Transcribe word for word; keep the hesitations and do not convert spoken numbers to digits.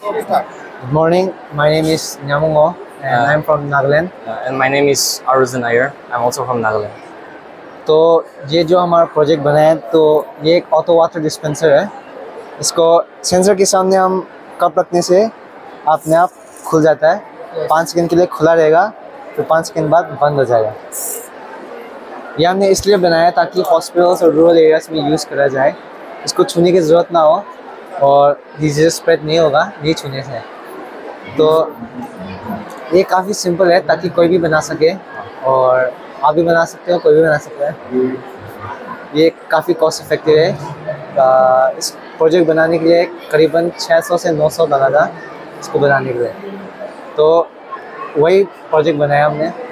Good morning. My name is Nyamungo and Uh, I'm from Nagaland. Uh, and my name is Aruzan Iyer. I'm also from Nagaland. तो ये जो हमारा project बना है तो ये एक ऑटो वाटर डिस्पेंसर है। इसको सेंसर के सामने हम कप रखने से अपने आप खुल जाता है। पाँच सेकंड के लिए खुला रहेगा, फिर पाँच सेकंड बाद बंद हो जाएगा। ये हमने इसलिए बनाया ताकि हॉस्पिटल्स और रूरल एरियाज में यूज़ करा जाए। इसको छूने की ज़रूरत ना हो और डिजीज स्प्रेड नहीं होगा ये छूने से। तो ये काफ़ी सिंपल है ताकि कोई भी बना सके और आप भी बना सकते हो, कोई भी बना सकता है। ये काफ़ी कॉस्ट इफेक्टिव है। आ, इस प्रोजेक्ट बनाने के लिए करीबन छह सौ से नौ सौ लगा था इसको बनाने के लिए। तो वही प्रोजेक्ट बनाया हमने।